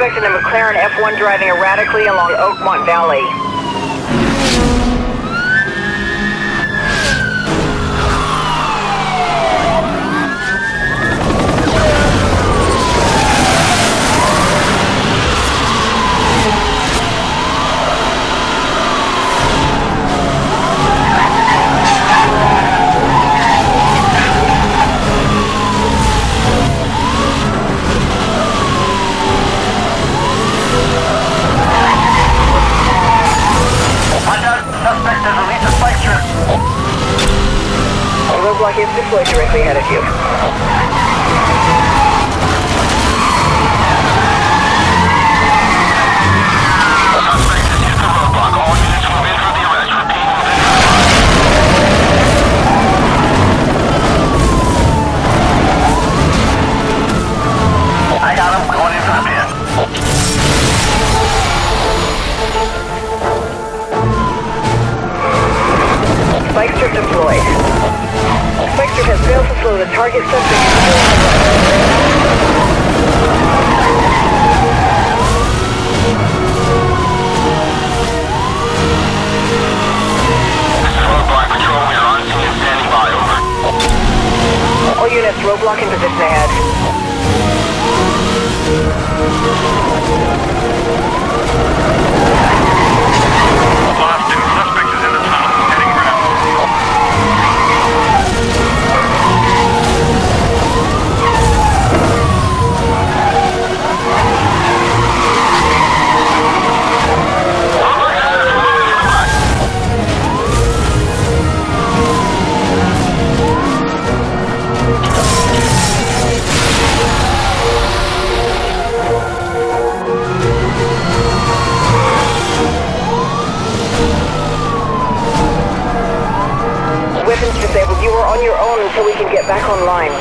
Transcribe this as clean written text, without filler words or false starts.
suspect in a McLaren F1 driving erratically along Oakmont Valley. Roadblock is deployed directly ahead of you. Suspect has hit the roadblock. All units move in for the arrest. Repeat, move in for the arrest. I got him. Going in for the pin. Spike strip deployed. Spike strip has failed to slow the target subject. This is Roadblock Patrol. We are on scene and standing by. Over. All units, roadblock in position ahead. Lost him. Suspect is in the tunnel. Heading ground. Weapons disabled. You are on your own until we can get back online.